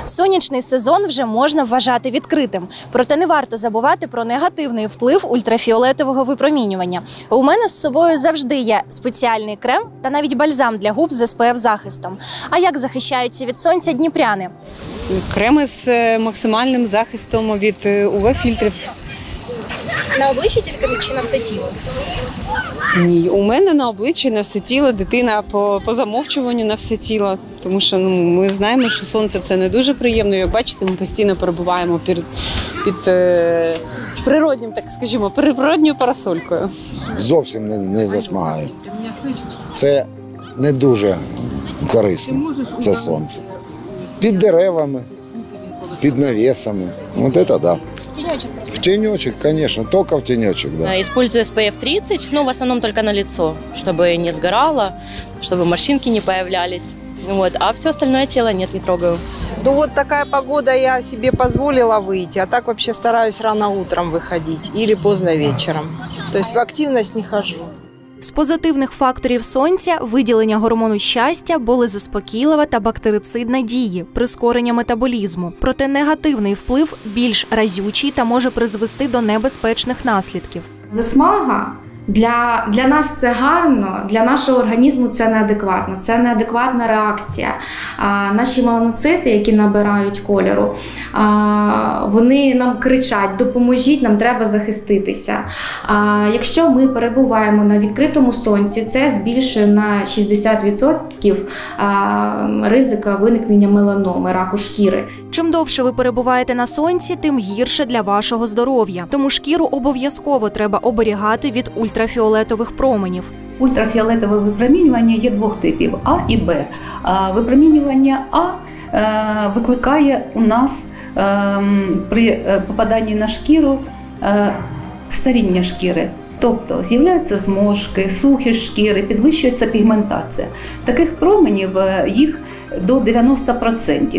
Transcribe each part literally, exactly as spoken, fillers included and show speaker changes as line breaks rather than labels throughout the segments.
Сонячний сезон вже можна вважати відкритим. Проте не варто забувати про негативний вплив ультрафіолетового випромінювання. У мене з собою завжди є спеціальний крем та навіть бальзам для губ з ес пе еф-захистом. А як захищаються від сонця дніпряни?
Креми з максимальним захистом від у ве-фільтрів.
На обличчі тільки чи на все тіло?
Ні, у мене на обличчі на все тіло, дитина по, по замовчуванню на все тіло. Тому що ну, ми знаємо, що сонце – це не дуже приємно. Як бачите, ми постійно перебуваємо під, під е, природнім, так скажімо, природньою парасолькою.
Зовсім не, не засмагає. Це не дуже корисно, це сонце. Під деревами, під навісами. От це да.
В тенечек просто?
В тенечек, конечно, только в тенечек, да.
Использую эс пэ эф тридцать, но в основном только на лицо, чтобы не сгорало, чтобы морщинки не появлялись. Вот. А все остальное тело нет, не трогаю.
Ну вот такая погода, я себе позволила выйти, а так вообще стараюсь рано утром выходить или поздно вечером. То есть в активность не хожу.
З позитивних факторів сонця – виділення гормону щастя, болезаспокійлива та бактерицидна дії, прискорення метаболізму. Проте негативний вплив більш разючий та може призвести до небезпечних наслідків.
Засмага для, для нас це гарно, для нашого організму це неадекватно, це неадекватна реакція. А, наші меланоцити, які набирають кольору, а, вони нам кричать: допоможіть, нам треба захиститися. А, якщо ми перебуваємо на відкритому сонці, це збільшує на шістдесят відсотків а, ризика виникнення меланоми, раку шкіри.
Чим довше ви перебуваєте на сонці, тим гірше для вашого здоров'я. Тому шкіру обов'язково треба оберігати від ультрафіолетових променів.
Ультрафіолетове випромінювання є двох типів – А і Б. Випромінювання А викликає у нас при попаданні на шкіру старіння шкіри. Тобто з'являються зморшки, сухість шкіри, підвищується пігментація. Таких променів їх до дев'яноста відсотків.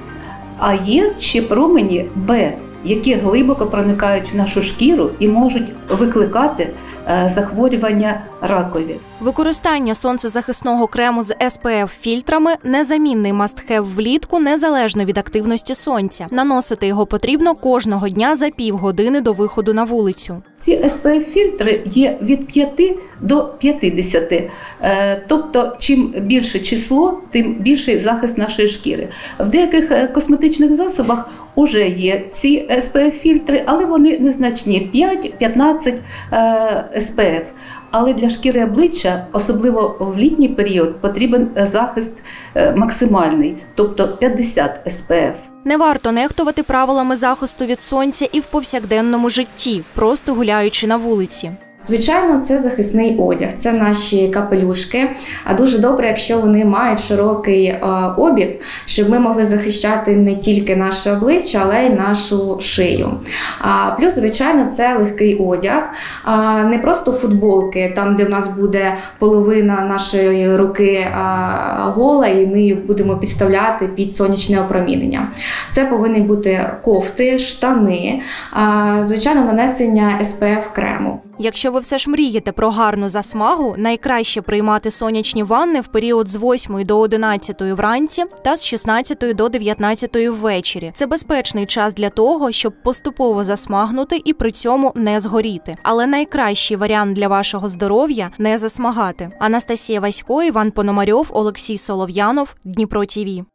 А є ще промені Б, які глибоко проникають в нашу шкіру і можуть викликати захворювання ракові.
Використання сонцезахисного крему з ес пе еф-фільтрами – незамінний must-have влітку, незалежно від активності сонця. Наносити його потрібно кожного дня за півгодини до виходу на вулицю.
Ці ес пе еф-фільтри є від п'яти до п'ятдесяти. Тобто, чим більше число, тим більший захист нашої шкіри. В деяких косметичних засобах вже є ці ес пе еф-фільтри, але вони незначні – п'ять-п'ятнадцять ес пе еф. Але для шкіри обличчя, особливо в літній період, потрібен захист максимальний, тобто п'ятдесят ес пе еф.
Не варто нехтувати правилами захисту від сонця і в повсякденному житті, просто гуляючи на вулиці.
Звичайно, це захисний одяг, це наші капелюшки. А дуже добре, якщо вони мають широкий е, обід, щоб ми могли захищати не тільки наше обличчя, але й нашу шию. А, плюс, звичайно, це легкий одяг, а, не просто футболки, там, де в нас буде половина нашої руки а, гола, і ми її будемо підставляти під сонячне опромінення. Це повинні бути кофти, штани, а, звичайно, нанесення ес пе еф-крему.
Якщо ви все ж мрієте про гарну засмагу, найкраще приймати сонячні ванни в період з восьмої до одинадцятої вранці та з шістнадцятої до дев'ятнадцятої ввечері. Це безпечний час для того, щоб поступово засмагнути і при цьому не згоріти. Але найкращий варіант для вашого здоров'я – не засмагати. Анастасія Васько, Іван Пономарьов, Олексій Солов'янов, Дніпро ТІВІ.